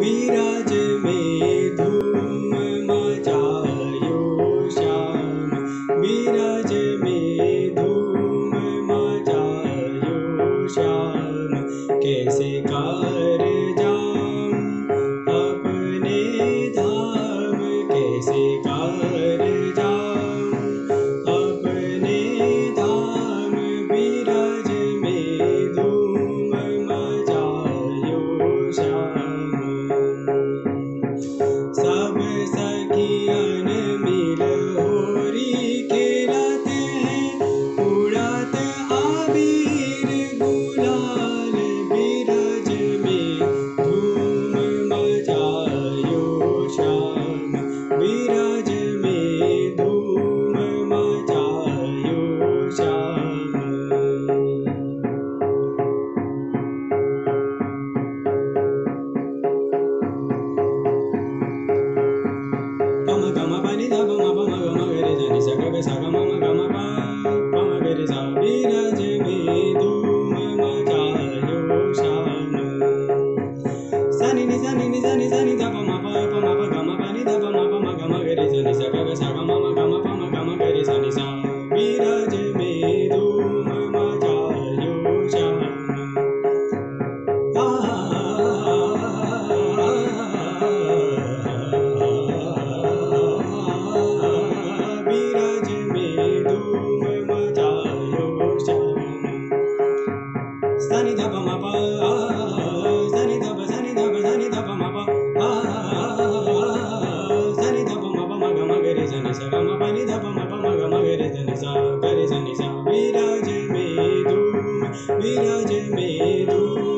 विराज में धूम मचायो श्याम, विराज में धूम मचायो श्याम। कैसे कार जाम अपने धाम, कैसे कार जाम अपने धाम। विराज में धूम मचायो श्याम। सब सखियन मिल होरी खेलत हैं, उड़त आबीर गुलाल। विराज में धूम मचायो श्याम, विराज में धूम मचायो श्याम। पम गम पनि ध पम पम गम गरे ध नि सा ग सा ग म गम प पम गरे सा। विराज में धूम मचायो श्याम। सा नि सा नि सा नि ध पम प गम पनि ध पम गम गरे ध नि सा ग म गम गरे सा नि सा। विराज में धूम मचायो श्याम। विराज में धूम मचायो श्याम। सा नि ध पम प सा नि ध प सा नि ध प सा नि ध पम प सा नि ध पम गम गरे सा नि सा ग म पनि ध पम गम गरे ध नि सा गरे सा नि सा। विराज में धूम, विराज में धूम